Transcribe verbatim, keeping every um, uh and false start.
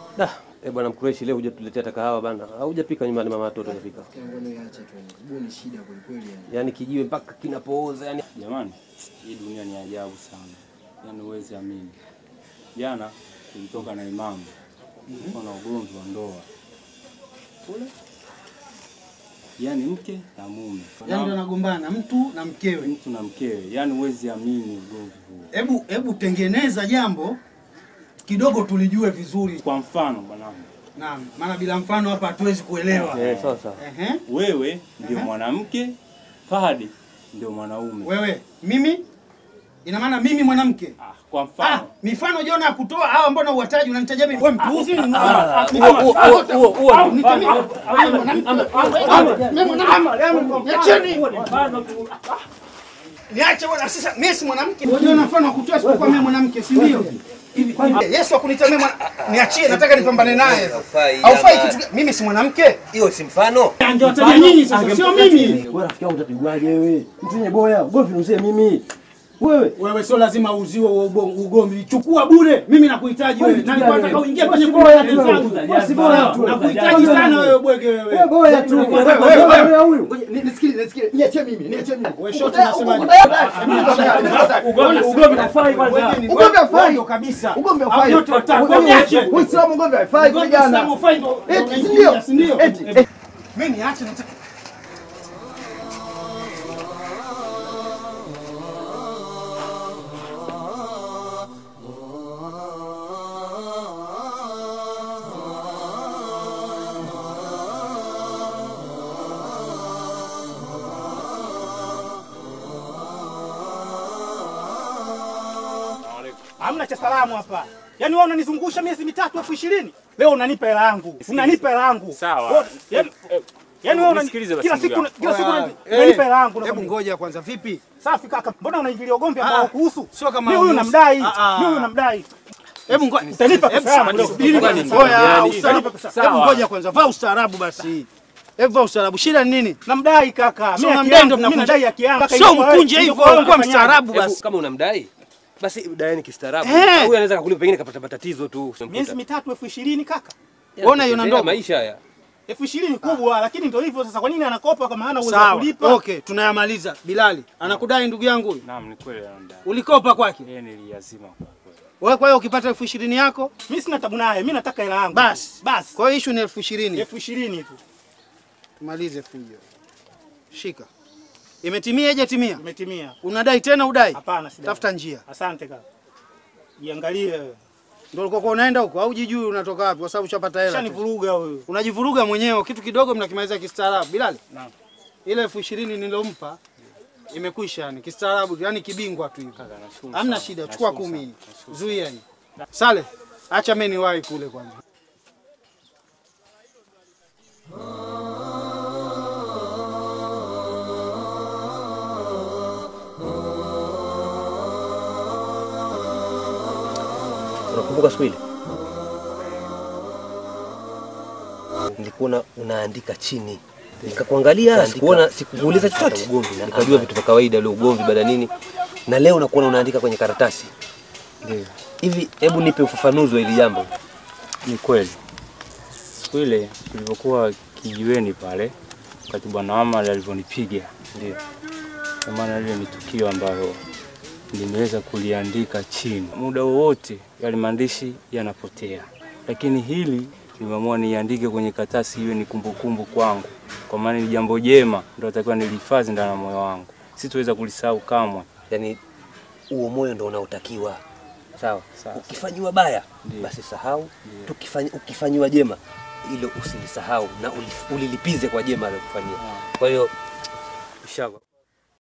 Da, eh bwana Mkureshi leo hujatuletea kahawa bana. Haujapika nyumbani mama watoto hajapika. Ngono yaache tu. Buni shida kweli kweli yani. Yaani kijiwe mpaka kinapooza yani. Jamani, hii dunia ni ajabu sana. Yaani uweze amini. Jana tulitoka na imamu. Tulikuwa na ugomvi wa ndoa. Kule? Yaani mke na mume. Yaani ndio nagombana mtu na mkewe. Mtu na mkewe. Yaani uweze amini ugomvi huo. Hebu hebu tengeneza jambo kidogo tulijue vizuri. Kwa mfano bwanangu. Naam, maana bila mfano hapa hatuwezi kuelewa. Eh, sawa sawa. Ehe. Wewe ndio mwanamke, Fahadi ndio mwanaume. Wewe, mimi? Ina maana mimi mwanamke? Ah, kwa mfano. Ah, mifano jiona ya kutoa hawa mbona uhataji unanitaja mimi? Wewe mpuuzi ni Huo huo huo. Niache bwana sasa mimi si mwanamke. Unajua na mfano kutoa isipokuwa mimi mwanamke, si ndio? Yesu akunitamia mwana niachie nataka nipambane naye. Haufai kitu mimi si mwanamke? Hiyo si mfano. Ndio wataja nyinyi sasa sio mimi. Wewe rafiki yangu utapigwaje wewe? Mtu boya, ugomvi unusie mimi. Wewe wewe sio lazima uziwe ugomvi. Chukua bure. Mimi nakuhitaji wewe. Na nataka uingie kwenye boya tu. Basi boya tu. Nakuhitaji sana wewe bwege wewe. Wewe boya tu. Wewe huyu. Nisikilize, nisikilize. Niachie mimi, niachie mimi. Wewe shoti unasemaje? Ugomvi hafai kwanza. Ugomvi hafai kabisa. Ugomvi hafai. Yote wataka. Uislamu ugomvi hafai vijana. Eti ndio, si ndio? Eti. Mimi niache nataka hamna cha salamu hapa. Yaani wewe unanizungusha miezi mitatu elfu ishirini. Leo unanipa hela yangu. Unanipa hela yangu. Sawa. Yaani yaani wewe unanisikiliza kila siku kila siku unanipa hela yangu. Hebu ngoja kwanza vipi? Safi kaka. Mbona unaingilia ugomvi ambao kuhusu? Sio kama mimi huyu namdai. Mimi huyu namdai. Hebu ngoja utanipa pesa yangu. Ngoja utanipa pesa. Hebu ngoja kwanza. Vaa ustaarabu basi. Hebu vaa ustaarabu. Shida ni nini? Namdai kaka. Mimi namdai ndo namdai haki yangu. Sio mkunje hivyo. Kwa mstaarabu basi. Kama unamdai basi daiani kistaarabu. Huyu anaweza kukulipa pengine kapata matatizo tu. Miezi mitatu elfu ishirini kaka. Ona hiyo ndogo. Maisha haya. elfu ishirini kubwa lakini ndio hivyo sasa kwa nini anakopa kwa maana uweza kulipa? Okay, tunayamaliza. Bilali, anakudai ndugu yangu huyu? Naam, ni kweli anadai. Ulikopa kwake? Yeye niliyazima kwa kweli. Wewe kwa hiyo ukipata elfu ishirini yako? Mimi sina tabu naye, mimi nataka hela yangu. Basi, basi. Kwa hiyo issue ni elfu ishirini. elfu ishirini tu. Tumalize fujo. Shika. Imetimia haijatimia? Imetimia. Unadai tena udai? Hapana, sidai. Tafuta njia. Asante kaka. Jiangalie wewe. Ndio ulikokuwa unaenda huko au jijui unatoka wapi kwa sababu ushapata hela? Shanivuruga wewe. Unajivuruga mwenyewe, kitu kidogo mnakimaliza kistaarabu. Bilali? Naam. Ile elfu ishirini nilompa imekwisha yani kistaarabu, yani kibingwa tu hivi. Hamna shida, chukua kumi. Zuia hii. Sale, acha mimi niwahi kule kwanza. Unakumbuka siku ile? Nilikuwa unaandika chini. Nikakuangalia, sikuona sikuuliza chochote. Nikajua vitu vya kawaida ile ugomvi baada nini. Na leo unakuwa unaandika kwenye karatasi. Ndio. Hivi hebu nipe ufafanuzi wa hili jambo. Ni kweli. Siku ile tulipokuwa kijiweni pale, wakati bwana mama alivyonipiga. Ndio. Kwa maana ile ni tukio ambalo nimeweza kuliandika chini. Muda wowote yale maandishi yanapotea. Lakini hili nimeamua niandike kwenye karatasi iwe ni kumbukumbu kwangu. Kwa maana ni jambo jema ndio natakiwa nilihifadhi ndani ya moyo wangu. Sitoweza kulisahau kamwe. Yaani huo moyo ndio unaotakiwa. Sawa. Ukifanywa baya basi sahau. Tukifanya ukifanywa jema ile usilisahau na ulilipize kwa jema aliyokufanyia. Kwa hiyo inshallah